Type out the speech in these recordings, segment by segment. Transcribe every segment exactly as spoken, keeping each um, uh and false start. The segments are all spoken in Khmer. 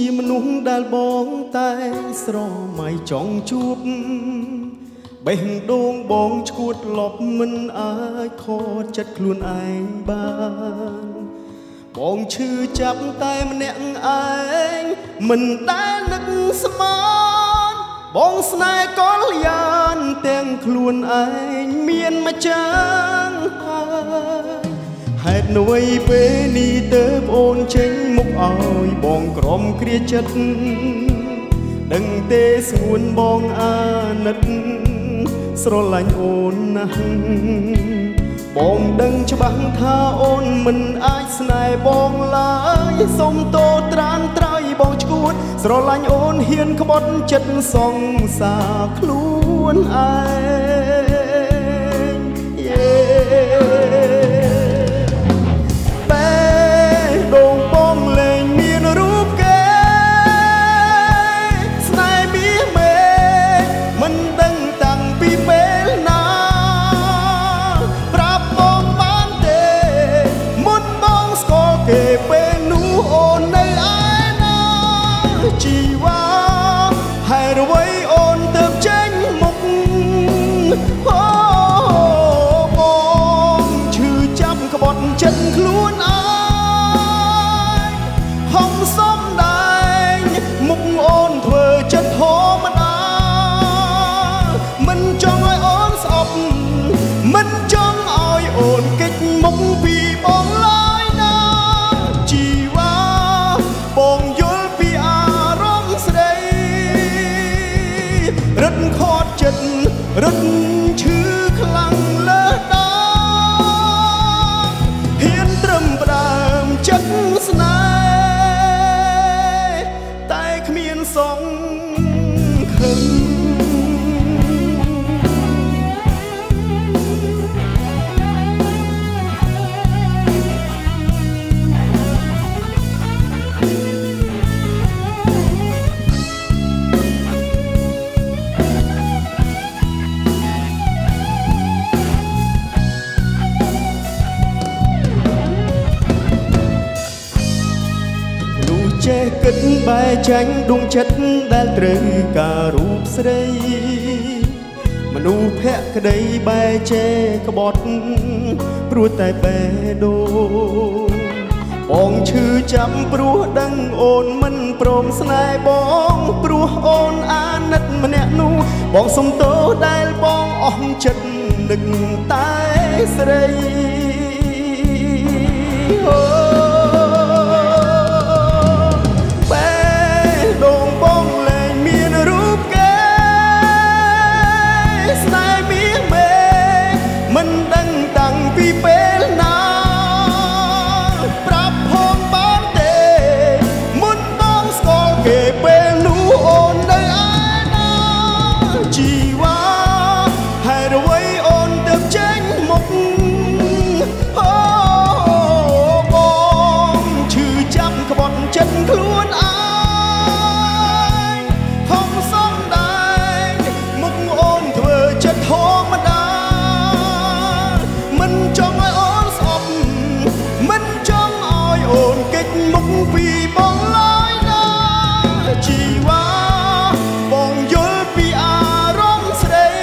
มนุษย์ដែលបងតែស្រមៃចង់ជួបបេះដូងបងឈួតលប់មិនអាចខកចិត្តខ្លួនឯងបានបងឈឺចាប់តែម្នាក់ឯងមិនដែលនឹកស្មានបងស្នេហ៍កលយានទាំងខ្លួនឯងមានម្ចាស់ហើយហេតុអ្វីពេលនេះទៅប្អូនចេញមុខឲ្យបងក្រំគ្រាចិត្តដឹងទេស្ងួនបងអាណិតស្រឡាញ់អូនណាស់បងដឹងច្បាស់ថាអូនមិនអាចស្នេហ៍បងឡើយសុំតូត្រានត្រៃបងឈួតស្រឡាញ់អូនហ៊ានក្បត់ចិត្តសងសាខ្លួនឯងយេបែដងបងលែងមានរូបគេស្នេហ៍មាសមេមិនដឹងតាំងពីពេលណាប្រាប់បងបានទេមុនបងស្គាល់គេពេលនោះអូននៅឯណាជីវ៉ាហើយអ្វីអូនទៅចេញមុខអូបងឈឺចាប់ក្បត់ចិត្តខ្លួនឯងហំសំដែងមុខអូនធ្វើចិត្តហមតាមិនចង់ឲ្យអូនស្អប់មិនចង់ឲ្យអូនគេចមុខពីបងឡើយណាជីវ៉ាបងយល់ពីអារម្មណ៍ស្ដីរឹតខត់ចិត្តរឹតឈឺខ្លាំងលើសដាហ៊ានត្រឹមផ្ដើមចិត្តស្នេហ៍តែគ្មានសងខឹងចេះគិតបែចាញ់ដួងចិត្តដែលត្រូវការរូបស្រីមនុស្សភក្តីបែចេះក្បត់ព្រោះតែបេះដូងបងឈឺចាប់ព្រោះដឹងអូនមិនព្រមស្នេហ៍បងព្រោះអូនអាណិតម្នាក់នោះបងសុំទោសដែលបងអស់ចិត្តនឹកតែស្រីអូមិនដឹងតាំងពីពេលណាប្រាប់ផងបានទេមុនបងស្គាល់គេពេលនោះអូននៅឯណាជីវ៉ាហើយអ្វីអូនទៅចេញមុខអូបងឈឺចាប់ក្បត់ចិត្តខ្លួនឯងហំសំដែងមុខអូនធ្វើចិត្តធម្មតាមិនចង់ឲ្យអូនស្អប់មិនចង់ឲ្យអូនគេចមុខពីបងឡើយណាជីវ៉ាបងយល់ពីអារម្មណ៍ស្ដី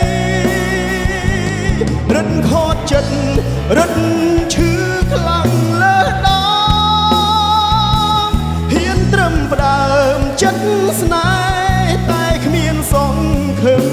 រឹតខត់ចិត្តរឹតឈឺខ្លាំងលើសដាហ៊ានត្រឹមផ្ដើមចិត្តស្នេហ៍តែគ្មានសងខឹង